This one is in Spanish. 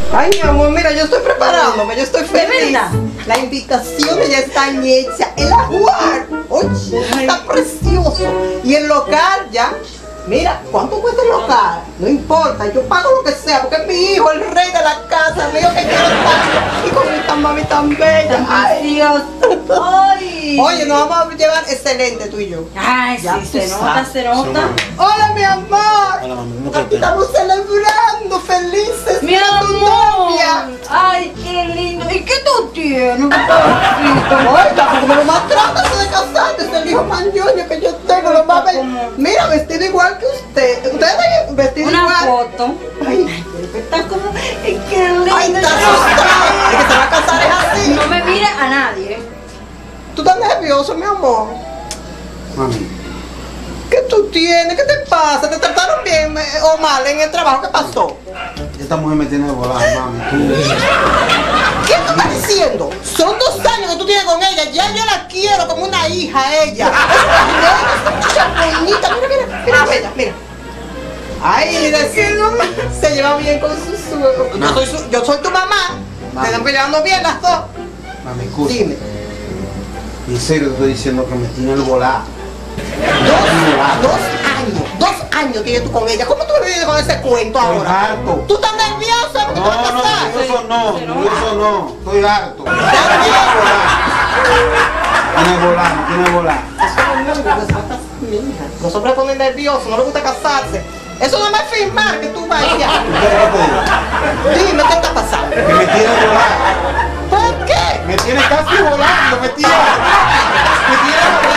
Ay, mi amor, mira, yo estoy preparándome, yo estoy feliz. ¿De verdad? Las invitaciones ya están hechas. El ajuar, oye, está precioso. Y el local ya, mira, ¿cuánto cuesta el local? No importa, yo pago lo que sea, porque es mi hijo, el rey de la casa, el mío que quiero estar. Y con esta mami tan bella. Ay, Dios. Ay. oye, nos vamos a llevar excelente tú y yo. Ay, Ya sí, tú se nota, sabes. se nota. Hola, mi amor. Hola, mami, ¿cómo Aquí te estamos celebrando, felices. Mi con tu novia. amor. Ay, qué lindo. ¿Y qué tú tienes? Ay, tampoco me lo maltrata eso de casarte, es el hijo más ñoño que yo tengo, lo más bello. ¿Cómo? Mira, vestido igual que usted. Usted está vestido Una igual. foto. Ay, Está como. Ay, qué lindo. ay, está asustado. Es que se va a casar es así. No me mire a nadie. Tú estás nervioso, mi amor. Mami, ¿Qué tú tienes? ¿Qué te pasa? ¿Te trataron bien o mal en el trabajo? ¿Qué pasó? esta mujer me tiene de volar, mami. ¿Qué tú estás diciendo? Son 2 años que tú tienes con ella. Ya yo la quiero como una hija a ella. Esa muchacha bonita. Mira, mira, mira, ella, mira. Ay, mira, se lleva bien con su suegro. Yo soy tu mamá. Mami. Tenemos que llevarnos bien las dos. Mami, escucha. Dime. En serio te estoy diciendo que me tiene el volar. 2 años tienes tú con ella. ¿Cómo tú me vienes con ese cuento Estoy ahora? harto. ¿Tú estás nerviosa porque te vas a No, casar? eso no, eso no. Estoy harto. Me Está tiene volar, me tiene volar. Los hombres ponen nerviosos, no les gusta casarse. Eso no es firmar que tú vayas. Dime, ¿qué está pasando? Que me tiene volar. ¿Por qué? Me tiene casi volando, me tiene